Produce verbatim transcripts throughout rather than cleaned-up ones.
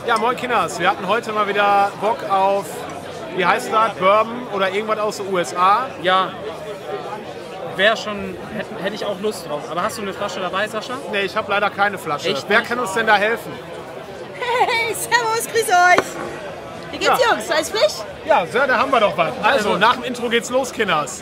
Ja, moin Kinders. Wir hatten heute mal wieder Bock auf, wie heißt das, Bourbon oder irgendwas aus den U S A. Ja, wäre schon, hätte, hätte ich auch Lust drauf. Aber hast du eine Flasche dabei, Sascha? Nee, ich habe leider keine Flasche. Echt Wer nicht? kann uns denn da helfen? Hey, servus, grüß euch. Wie geht's, Ja. Jungs? Alles frisch? Ja, so, da haben wir doch was. Also, nach dem Intro geht's los, Kinders.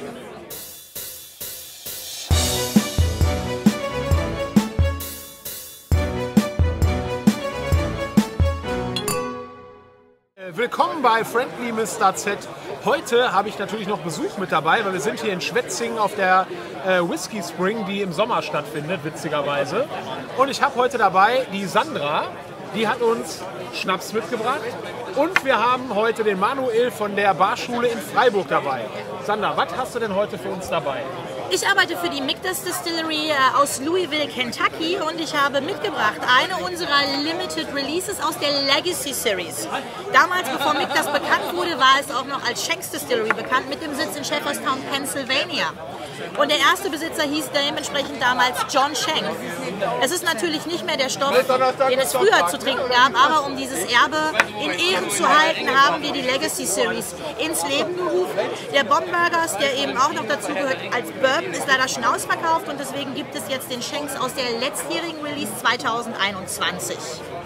Willkommen bei Friendly Mister Z. Heute habe ich natürlich noch Besuch mit dabei, weil wir sind hier in Schwetzingen auf der äh, Whisky Spring, die im Sommer stattfindet, witzigerweise. Und ich habe heute dabei die Sandra, die hat uns Schnaps mitgebracht. Und wir haben heute den Manuel von der Barschule in Freiburg dabei. Sandra, was hast du denn heute für uns dabei? Ich arbeite für die Michtas Distillery äh, aus Louisville, Kentucky und ich habe mitgebracht eine unserer Limited Releases aus der Legacy Series. Damals, bevor Michtas bekannt wurde, war es auch noch als Shanks Distillery bekannt, mit dem Sitz in Shepherdstown, Pennsylvania. Und der erste Besitzer hieß dementsprechend damals John Shank. Es ist natürlich nicht mehr der Stoff, den es früher zu trinken gab, aber um dieses Erbe in Ehren zu halten, haben wir die Legacy Series ins Leben gerufen. Der Bombergers, der eben auch noch dazu gehört als Bourbon, ist leider schon ausverkauft und deswegen gibt es jetzt den Shanks aus der letztjährigen Release zweitausendeinundzwanzig.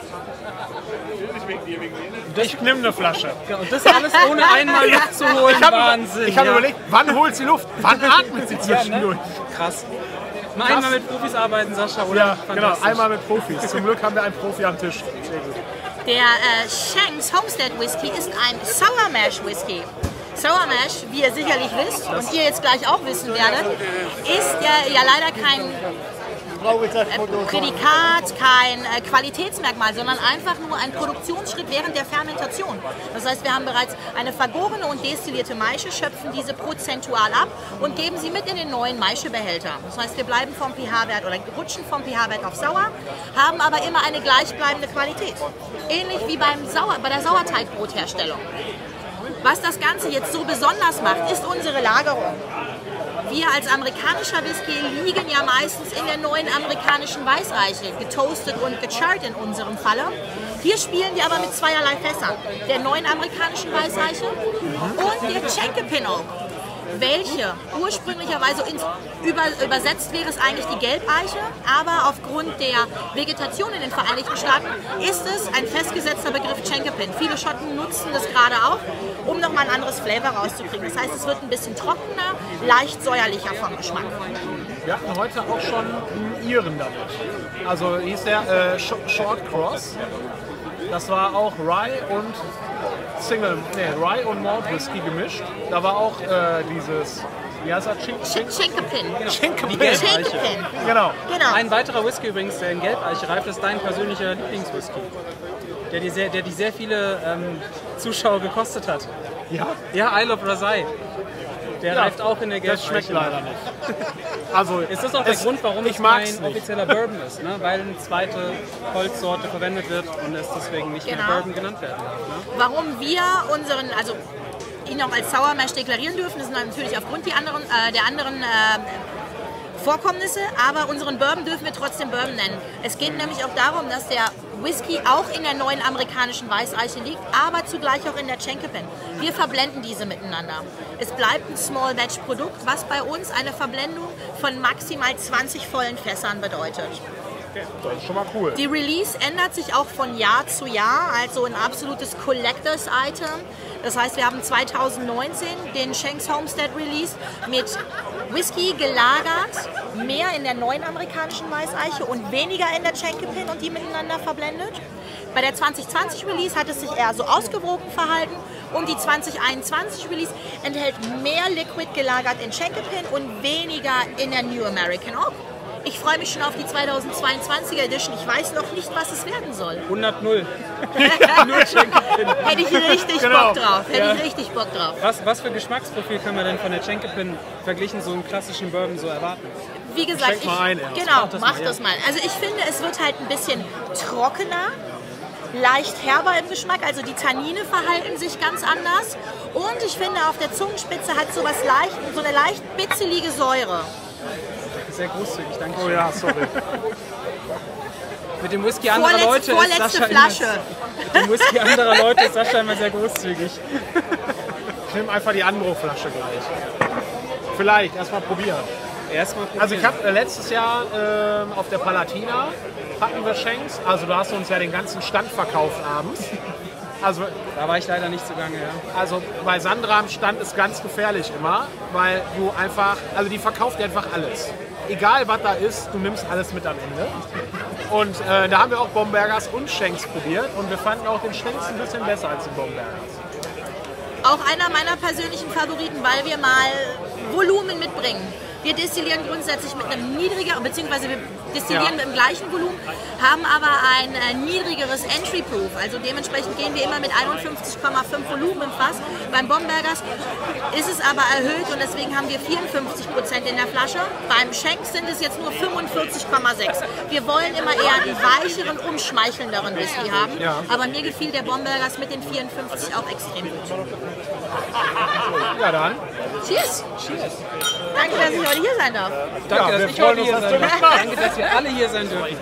Ich nehme eine Flasche. Ja, und das alles ohne einmal Luft zu holen. Ich habe Wahnsinn. ich hab ja. überlegt, wann holt sie Luft? Wann atmet sie zwischendurch? Krass. Mal Krass. einmal mit Profis arbeiten, Sascha, oder? Ja, genau, Fantastisch. einmal mit Profis. Zum Glück haben wir einen Profi am Tisch. Sehr gut. Der äh, Shanks Homestead Whisky ist ein Sour Mash Whisky. Sour Mash, wie ihr sicherlich wisst und ihr jetzt gleich auch wissen werdet, ist ja, ja leider kein äh, Prädikat, kein äh, Qualitätsmerkmal, sondern einfach nur ein Produktionsschritt während der Fermentation. Das heißt, wir haben bereits eine vergorene und destillierte Maische, schöpfen diese prozentual ab und geben sie mit in den neuen Maischebehälter. Das heißt, wir bleiben vom pH-Wert oder rutschen vom pH-Wert auf sauer, haben aber immer eine gleichbleibende Qualität. Ähnlich wie beim Sauer, bei der Sauerteigbrotherstellung. Was das Ganze jetzt so besonders macht, ist unsere Lagerung. Wir als amerikanischer Whisky liegen ja meistens in der neuen amerikanischen Weißeiche, getoastet und gecharrt in unserem Falle. Hier spielen wir aber mit zweierlei Fässern, der neuen amerikanischen Weißeiche und der Chenke Oak, welche ursprünglicherweise ins, über, übersetzt wäre es eigentlich die Gelbeiche, aber aufgrund der Vegetation in den Vereinigten Staaten ist es ein festgesetzter Begriff Chenkepin. Viele Schotten nutzen das gerade auch, um nochmal ein anderes Flavor rauszukriegen. Das heißt, es wird ein bisschen trockener, leicht säuerlicher vom Geschmack. Wir hatten heute auch schon einen Iren damit. Also hieß der äh, Short Cross. Das war auch Rye und Single, nee, Rye und Malt Whisky gemischt. Da war auch äh, dieses, wie heißt das? Chenkepin. Chenkepin. Chenkepin. Genau. Genau. Ein weiterer Whisky übrigens, der in Gelbeiche reift, ist dein persönlicher Lieblingswhisky. Der dir sehr, der dir sehr viele ähm, Zuschauer gekostet hat. Ja, Ja, Isle of Rasai. Der Ja, reift auch in der Gelbeiche. das schmeckt leider nicht. Also, Ist das auch der es, Grund, warum ich es mag's kein nicht. offizieller Bourbon ist? Ne? Weil eine zweite Holzsorte verwendet wird und es deswegen nicht Genau. mehr Bourbon genannt werden darf. Ne? Warum wir unseren, also ihn auch als Sour Mash deklarieren dürfen, ist natürlich aufgrund die anderen, äh, der anderen äh, Vorkommnisse, aber unseren Bourbon dürfen wir trotzdem Bourbon nennen. Es geht nämlich auch darum, dass der Whisky auch in der neuen amerikanischen Weißeiche liegt, aber zugleich auch in der Chenkepin. Wir verblenden diese miteinander. Es bleibt ein Small Batch Produkt, was bei uns eine Verblendung von maximal zwanzig vollen Fässern bedeutet. Das ist schon mal cool. Die Release ändert sich auch von Jahr zu Jahr, also ein absolutes Collectors Item. Das heißt, wir haben zweitausendneunzehn den Shanks Homestead Release mit Whisky gelagert, mehr in der neuen amerikanischen Weißeiche und weniger in der Chenkepin und die miteinander verblendet. Bei der zwanzig zwanzig Release hat es sich eher so ausgewogen verhalten und die zwanzig einundzwanzig Release enthält mehr Liquid gelagert in Chenkepin und weniger in der New American Oak. Ich freue mich schon auf die zweitausendzweiundzwanziger Edition. Ich weiß noch nicht, was es werden soll. hundert null. Hätte ich richtig Genau. Bock drauf. Hätte Ja. ich richtig Bock drauf. Was, was für Geschmacksprofil können wir denn von der Chenkepin verglichen so einem klassischen Bourbon so erwarten? Wie gesagt, Schenk mal ich, ein erst. genau, Mach das mach mal, das ja. mal. Also ich finde, es wird halt ein bisschen trockener, leicht herber im Geschmack. Also die Tannine verhalten sich ganz anders. Und ich finde, auf der Zungenspitze hat so was leicht, so eine leicht bitzelige Säure. Sehr großzügig, danke. Oh ja, sorry. Mit dem Whisky anderer Vorletz, Leute ist vorletzte Sascha Flasche. Immer, mit dem Whisky anderer Leute ist Sascha immer sehr großzügig. Ich nehme einfach die Anbruchflasche gleich. Vielleicht, erstmal probieren. Erstmal probieren. Also ich habe äh, letztes Jahr äh, auf der Palatina hatten wir Shanks. Also du hast uns ja den ganzen Stand verkauft abends. Also, da war ich leider nicht zugange, ja. also bei Sandra am Stand ist ganz gefährlich immer, weil du einfach, also die verkauft dir einfach alles. Egal was da ist, du nimmst alles mit am Ende. Und äh, da haben wir auch Bombergers und Shanks probiert und wir fanden auch den Shanks ein bisschen besser als den Bombergers. Auch einer meiner persönlichen Favoriten, weil wir mal Volumen mitbringen. Wir destillieren grundsätzlich mit einem niedrigeren, beziehungsweise wir destillieren Ja. mit dem gleichen Volumen, haben aber ein äh, niedrigeres Entry Proof. Also dementsprechend gehen wir immer mit einundfünfzig Komma fünf Volumen im Fass. Beim Bombergers ist es aber erhöht und deswegen haben wir vierundfünfzig Prozent in der Flasche. Beim Shanks sind es jetzt nur fünfundvierzig Komma sechs. Wir wollen immer eher einen weicheren, umschmeichelnderen Whisky haben. Ja. Aber mir gefiel der Bombergers mit den vierundfünfzig auch extrem gut. Ja dann. Cheers! Cheers! Danke, dass ich heute hier sein darf. Danke, Ja, dass wir ich freuen heute uns, hier dass sein du darf. mitmachst. Danke, dass wir alle hier sein dürfen.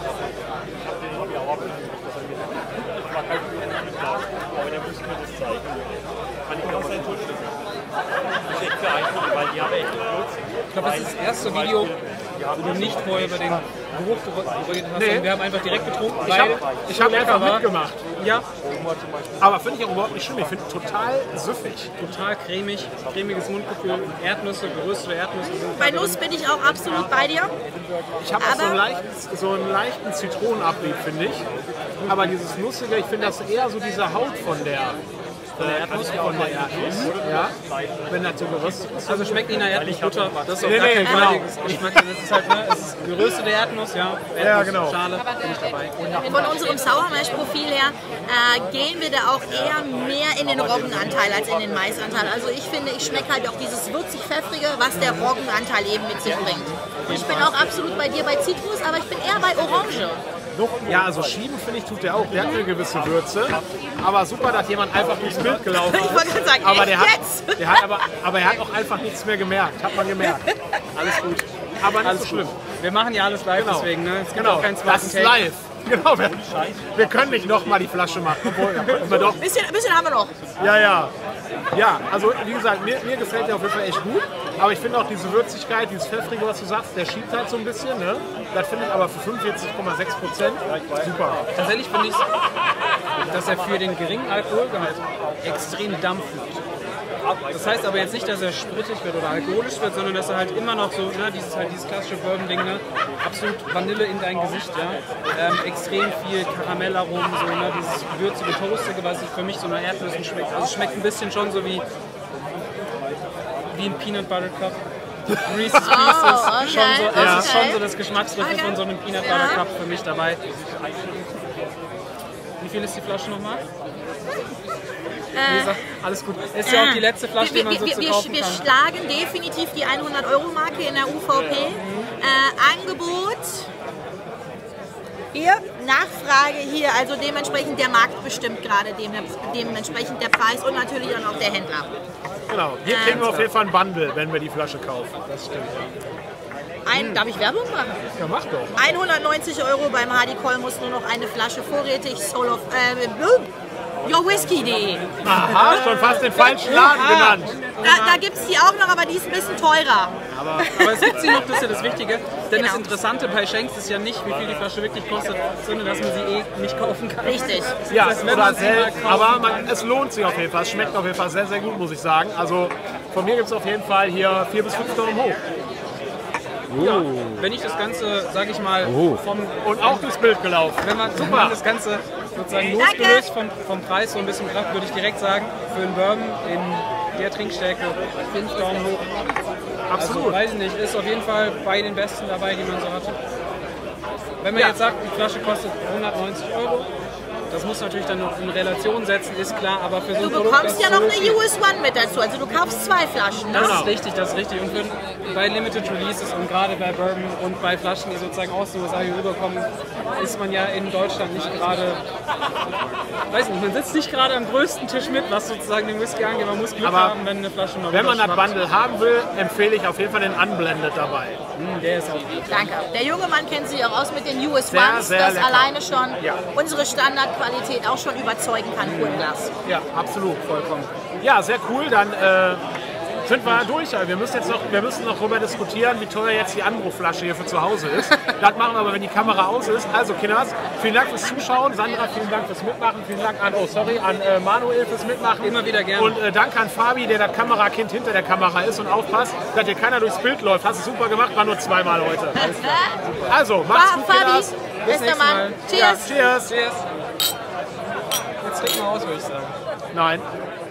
Ich glaube, das ist das erste Video, wo du nicht vorher über den Geruch geredet hast. Nee. Und wir haben einfach direkt getrunken, Ich weil habe ich so hab lecker einfach war. mitgemacht. Ja, Aber finde ich auch überhaupt nicht schlimm. Ich finde total süffig. total cremig, cremiges Mundgefühl, Erdnüsse, geröstete Erdnüsse. sind Bei da Nuss drin. bin ich auch absolut bei dir. Ich habe auch so einen, Aber- leichten, so einen leichten Zitronenabrieb, finde ich. Aber dieses Nussige, ich finde das eher so diese Haut von der, von der Erdnuss. Von der Erdnuss. Ja, wenn das so geröstet ist. Also schmeckt nicht nach Erdnussbutter, das ist auf Nee, gar nee, keinen Fall genau. der Geschmack. Das ist halt, ne, es ist geröstete Erdnuss, ja. Erdnuss, Ja, genau. Schale, bin ich dabei. Von unserem Sour Mash Profil her äh, gehen wir da auch eher mehr in den Roggenanteil als in den Maisanteil. Also ich finde, ich schmecke halt auch dieses würzig-pfeffrige, was der Roggenanteil eben mit sich bringt. Ich bin auch absolut bei dir bei Zitrus, aber ich bin eher bei Orange. Ja, also schieben finde ich tut der auch. Der hat eine gewisse Würze. Aber super, dass jemand einfach durchs Bild gelaufen ist. Ich wollte gerade sagen, aber echt der hat, jetzt? der hat aber, aber er hat auch einfach nichts mehr gemerkt. Hat man gemerkt. Alles gut. Aber nicht Alles so schlimm. Wir machen ja alles live, Genau. deswegen, ne? Es gibt Genau, auch keinen das zweiten ist Take. live. Genau, wir, wir können nicht nochmal die Flasche machen. Obwohl, ja, könnten wir doch. Ein bisschen, ein bisschen haben wir noch. Ja, ja. Ja, also wie gesagt, mir, mir gefällt der auf jeden Fall echt gut. Aber ich finde auch diese Würzigkeit, dieses Pfeffrige, was du sagst, der schiebt halt so ein bisschen. Ne? Das finde ich aber für fünfundvierzig Komma sechs Prozent super. Tatsächlich finde ich, dass er für den geringen Alkoholgehalt extrem dampft. Das heißt aber jetzt nicht, dass er sprittig wird oder alkoholisch wird, sondern dass er halt immer noch so, ne, dieses, halt dieses klassische Bourbon-Ding, ne, absolut Vanille in dein Gesicht, ja, ähm, extrem viel Karamellaromen, so, ne, dieses würzige, toastige, was sich für mich so nach Erdnüssen schmeckt. Also es schmeckt ein bisschen schon so wie, wie ein Peanut Butter Cup. Reese's Pieces, okay, schon so, das ja. ist schon so das Geschmacksriffel Okay. von so einem Peanut Butter Cup für mich dabei. Wie viel ist die Flasche nochmal? Wie gesagt, alles gut. Ist ja auch die letzte Flasche, die wir, man so wir, zu wir, kaufen wir kann. schlagen definitiv die hundert-Euro-Marke in der U V P. Äh, Angebot. Hier, Nachfrage hier, also dementsprechend der Markt bestimmt gerade dem, dementsprechend der Preis und natürlich dann auch der Händler. Genau. Hier kriegen wir auf jeden Fall ein Bundle, wenn wir die Flasche kaufen. Das stimmt. Ein, darf ich Werbung machen? Ja, mach doch. hundertneunzig Euro beim Hardy Kolmus, nur noch eine Flasche vorrätig. Soul of, äh, Your Whisky punkt de. Aha, schon fast den falschen Laden genannt. Da, da gibt es die auch noch, aber die ist ein bisschen teurer. Aber es gibt sie noch, das ist ja das Wichtige. Denn das Genau. Interessante bei Shanks ist ja nicht, wie viel die Flasche wirklich kostet, sondern dass man sie eh nicht kaufen kann. Richtig. Ja, Das heißt, wenn oder man sie mal selbst, kaufen aber man, es lohnt sich auf jeden Fall. Es schmeckt auf jeden Fall sehr, sehr gut, muss ich sagen. Also von mir gibt es auf jeden Fall hier vier bis fünf Daumen hoch. Ja, wenn ich das Ganze, sag ich mal, vom, Und auch durchs Bild gelaufen. wenn man, wenn man das Ganze sozusagen Danke. losgelöst vom, vom Preis so ein bisschen betrachtet, würde ich direkt sagen, für einen Bourbon in der Trinkstärke fünf Daumen hoch. Also, Absolut. weiß ich nicht, ist auf jeden Fall bei den besten dabei, die man so hatte. Wenn man Ja. jetzt sagt, die Flasche kostet hundertneunzig Euro, Das muss natürlich dann noch in Relation setzen, ist klar, aber für so Du ein Produkt, bekommst das ja noch so eine viel- U S One mit dazu, also du kaufst zwei Flaschen. Das Ne? ist richtig, das ist richtig. Und für, bei Limited Releases und gerade bei Bourbon und bei Flaschen, die sozusagen aus den U S A hier rüberkommen, ist man ja in Deutschland nicht gerade, weiß nicht, man sitzt nicht gerade am größten Tisch mit, was sozusagen den Whisky angeht. Man muss Glück Aber haben, wenn eine Flasche mal Wenn man das rüberschwappt. Bundle haben will, empfehle ich auf jeden Fall den Unblended dabei. Hm, der ist auch gut. Danke. Der junge Mann kennt sich auch aus mit den U S Sehr, Ones, sehr das lecker. alleine schon Ja. unsere Standardqualität auch schon überzeugen kann, pur im Glas. Ja, absolut, vollkommen. Ja, sehr cool. Dann äh, sind wir durch. Wir müssen jetzt noch, wir müssen noch darüber diskutieren, wie teuer jetzt die Anbruchflasche hier für zu Hause ist. Das machen wir aber, wenn die Kamera aus ist. Also Kinders, vielen Dank fürs Zuschauen. Sandra, vielen Dank fürs Mitmachen. Vielen Dank an, oh sorry, an äh, Manuel fürs Mitmachen. Immer wieder gerne. Und äh, danke an Fabi, der das Kamerakind hinter der Kamera ist und aufpasst, dass hier keiner durchs Bild läuft. Hast du super gemacht, war nur zweimal heute. Also, macht's gut, Fabi, Kinders. bester nächstes Mann. Mal. Cheers. Ja, cheers. Cheers. Jetzt trinken wir aus, würde ich sagen. Nein.